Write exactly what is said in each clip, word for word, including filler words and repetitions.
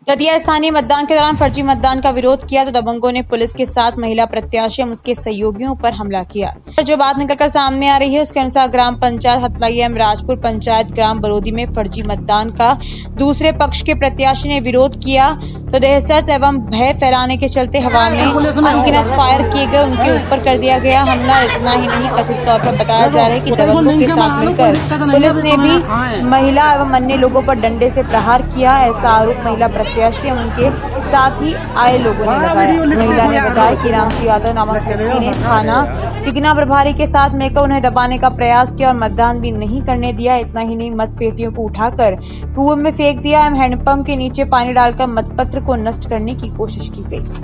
दतिया स्थानीय मतदान के दौरान फर्जी मतदान का विरोध किया तो दबंगों ने पुलिस के साथ महिला प्रत्याशी एवं उसके सहयोगियों पर हमला किया। जो बात निकलकर सामने आ रही है उसके अनुसार ग्राम पंचायत हतलाई एवं राजपुर पंचायत ग्राम बरोदी में फर्जी मतदान का दूसरे पक्ष के प्रत्याशी ने विरोध किया तो दहशत एवं भय फैलाने के चलते हवा में अनगिनत फायर किए गए, उनके ऊपर कर दिया गया हमला। इतना ही नहीं, कथित तौर पर बताया जा रहा है कि दबंगों के साथ मिलकर पुलिस ने भी महिला एवं अन्य लोगों पर डंडे से प्रहार किया। ऐसा आरोप महिला प्रत्याशी एवं उनके साथ ही आए लोगों ने लगाया। महिला ने बताया कि रामजी यादव नामक व्यक्ति ने थाना चिकना प्रभारी के साथ मिलकर उन्हें दबाने का प्रयास किया और मतदान भी नहीं करने दिया। इतना ही नहीं, मत पेटियों को उठाकर कुएं में फेंक दिया एवं हैंडपंप के नीचे पानी डालकर मतपत्र को नष्ट करने की कोशिश की गई।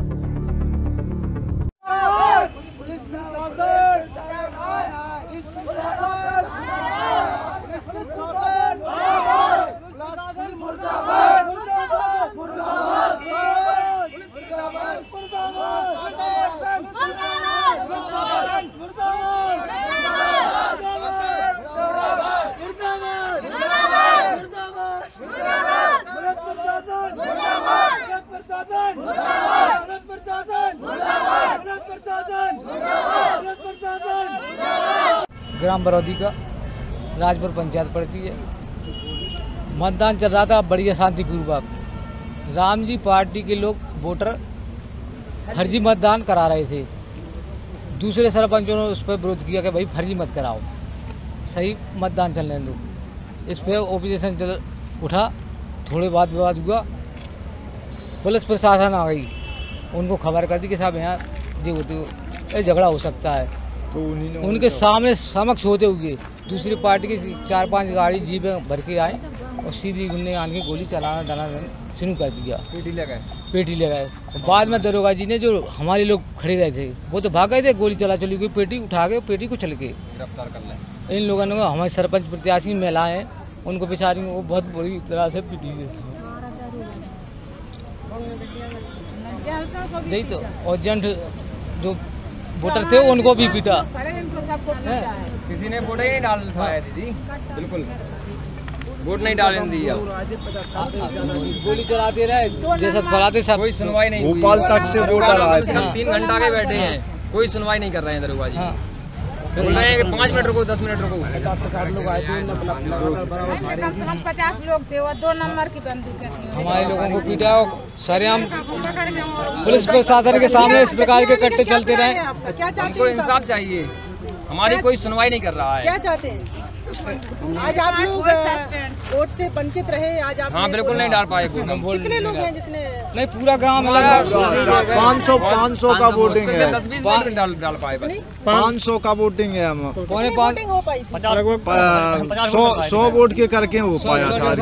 ग्राम बरोदी का राजपुर पंचायत पड़ती है। मतदान चल रहा था बढ़िया शांतिपूर्वक। रामजी पार्टी के लोग वोटर फर्जी मतदान करा रहे थे। दूसरे सरपंचों ने उस पर विरोध किया कि भाई फर्जी मत कराओ, सही मतदान चलने दो। इस पर ओपोजिशन चल उठा, थोड़े बाद विवाद हुआ, पुलिस प्रशासन आ गई, उनको खबर कर दी कि साहब यहाँ जो होते झगड़ा हो सकता है। तो उनके सामने समक्ष होते हुए दूसरी पार्टी की चार पांच गाड़ी जीपें भर के आए और सीधी उनने आन के गोली चलाना डालना शुरू कर दिया। पेटी लगाए पेटी लगाए बाद में दरोगा जी ने, जो हमारे लोग खड़े रहे थे, वो तो भाग गए थे, गोली चला चली गई, पेटी उठा के पेटी को चल के गिरफ्तार कर लिया। इन लोगों ने, हमारे सरपंच प्रत्याशी महिलाएं हैं, उनको बेचारी वो बहुत बुरी तरह से पीटी यही तो। और जेंट जो वोटर थे उनको भी पीटा। किसी ने वोट नहीं डाल पाया दीदी, बिल्कुल वोट नहीं डालने दिया। गोली चलाते रहे, जैसा फैलाते सब, कोई सुनवाई नहीं। भोपाल तक से वोट डाला है, तीन घंटा के बैठे हैं, कोई सुनवाई नहीं कर रहे हैं दरोगा जी। बोल रहे हैं कि पाँच मिनट रुको, दस मिनट रुको। पचास लोग थे, वो दो नंबर की बंदूक हमारे लोगों को पीटा। सरेआम पुलिस प्रशासन के सामने इस प्रकार के कट्टे चलते रहे। हमको इंसाफ चाहिए, हमारी कोई सुनवाई नहीं कर रहा है। क्या चाहते हैं? आज आप लोग वोट से वंचित रहे, आज आप हाँ बिल्कुल नहीं डाल पाए। कितने लोग हैं जिसने नहीं, पूरा ग्राम अलग पाँच सौ पाँच सौ का वोटिंग है, दस बीस मिनट डाल डाल पाए बस। पाँच सौ का वोटिंग है। हम पौने पाँच हो पाई सौ सौ वोट के करके हो पाया था।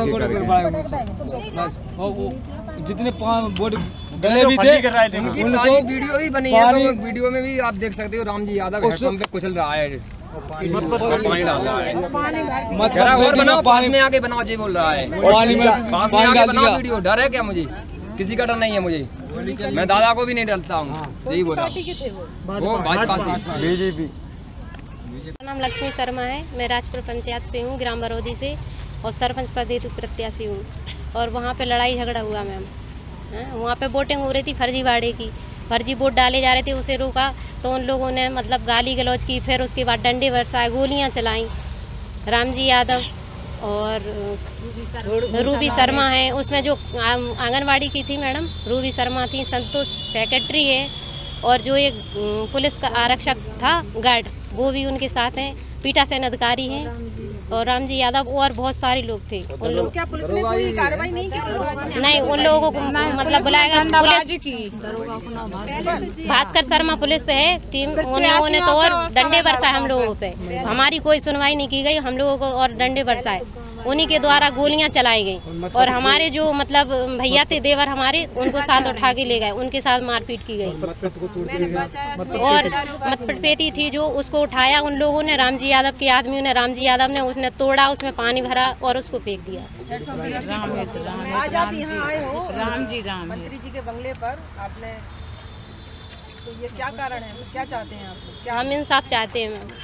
जितने वोट डले भी थे उनको वीडियो भी बनी है, तो वीडियो में भी आप देख सकते हो रामजी यादव हेडपंप पे कुचल रहा है, पानी डाल रहा है। मत और बनाओ, पास में आके बनाओ जी बोल रहा है, पानी में पास में आके बनाओ वीडियो। डर है क्या मुझे? किसी का डर नहीं है मुझे, मैं दादा को भी नहीं डरता हूँ। यही बोला वो भाजपा से, बीजेपी। मेरा नाम लक्ष्मी शर्मा है, मैं राजपुर पंचायत से हूँ, ग्राम बरोदी से, और सरपंच पद हेतु प्रत्याशी हूँ। और वहाँ पे लड़ाई झगड़ा हुआ मैम, वहाँ पे वोटिंग हो रही थी फर्जीवाड़े की, फर्जी वोट डाले जा रहे थे, उसे रोका तो उन लोगों ने मतलब गाली गलौज की, फिर उसके बाद डंडे बरसाए, गोलियां चलाई। रामजी यादव और रूबी शर्मा है, उसमें जो आंगनवाड़ी की थी मैडम रूबी शर्मा थी, संतोष सेक्रेटरी है, और जो एक पुलिस का आरक्षक था गार्ड, वो भी उनके साथ हैं, पीठासीन अधिकारी हैं, और रामजी यादव और बहुत सारे लोग थे। उन लोग क्या पुलिस ने कोई कार्रवाई नहीं की? नहीं, उन लोगों को मतलब बुलाएगा पुलिस की, भास्कर शर्मा पुलिस है टीम, उन लोगों ने तो और डंडे बरसाए हम लोगों पे। हमारी कोई सुनवाई नहीं की गई, हम लोगों को और डंडे बरसाए, उन्हीं के द्वारा गोलियां चलाई गई। और हमारे जो मतलब भैया थे देवर हमारे, उनको साथ उठा के ले गए, उनके साथ मारपीट की गई। और मतपेटी थी जो, उसको उठाया उन लोगों ने, रामजी यादव के आदमियों ने, रामजी यादव ने उसने तोड़ा, उसमें पानी भरा और उसको फेंक दिया। आज आप यहाँ आए हो रामजी राम मंत्री जी के बंगले पर, आपने तो ये क्या कारण है, क्या चाहते हैं आप? क्या हम इंसाफ चाहते हैं मैम।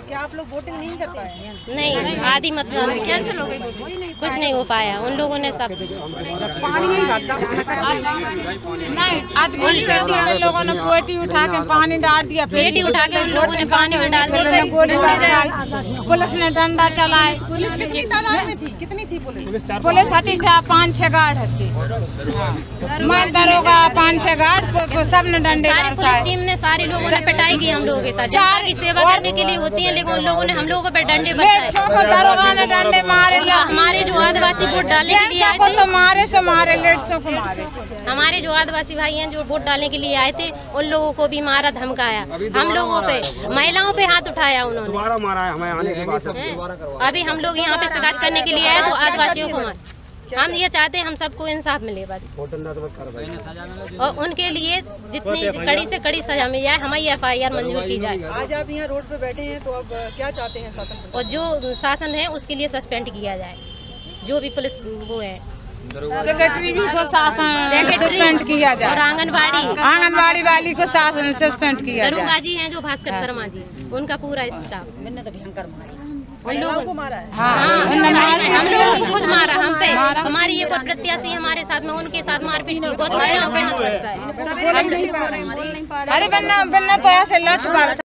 क्या आप लोग वोटिंग नहीं कर पाए? नहीं, आधी मतदान कैंसिल हो गई, कुछ नहीं हो पाया। उन लोगों ने सब पानी नहीं भरता नहीं, आज गोली कर दिया उन लोगों ने, पेटी उठा के पानी डाल दिया, पेटी उठा के उन लोगों ने पानी में डाल दिया, गोली डाल, पुलिस ने डंडा चलाया। पुलिस कितनी तादाद में थी? कितनी थी पुलिस? पुलिस आती चाह पाँच छह गार्ड थी, मैं दरोगा पाँच छह गार्ड, सब ने डंडे सारी पुलिस टीम ने, सारे लोगों ने पिटाई की हम लोगों के साथ। जनता की सेवा करने के लिए होती है, लेकिन उन लोगों ने हम लोगों पे डंडे बरसाए। दरोगा ने डंडे मारे, हमारे जो आदिवासी वोट डालने के लिए आए थे, तो मारे सो मारे, लेडीजों को मारे। हमारे जो आदिवासी भाई हैं जो वोट डालने के लिए आए थे, उन लोगों को भी मारा, धमकाया, हम लोगों पे, महिलाओं पे हाथ उठाया उन्होंने, मारा है हमें आने के बाद। अभी हम लोग यहाँ पे शिकायत करने के लिए आए तो आदिवासियों को मार। हम ये चाहते हैं हम सबको इंसाफ मिले बस, और उनके लिए जितनी कड़ी से कड़ी सजा मिल जाए, हमारी एफ आई आर मंजूर की जाए। आज आप यहाँ रोड पे बैठे हैं तो अब क्या चाहते हैं शासन? और जो शासन है उसके लिए सस्पेंड किया जाए, जो भी पुलिस वो है, सेक्रेटरी को शासन सस्पेंड किया जाए, और आंगनबाड़ी आंगनबाड़ी वाली को शासन सस्पेंड किया जाए। दरोगा जी हैं जो भास्कर शर्मा जी, उनका पूरा स्टाफ, उन लोगों को मारा है। हाँ, हम लोगों को खुद मारा, हम पे, हमारी एक और प्रत्याशी हमारे साथ में, उनके साथ मारपीट की, बहुत महिलाओं के हाथ बरसाए। अरे बन्ना बन्ना तो ऐसे लट मार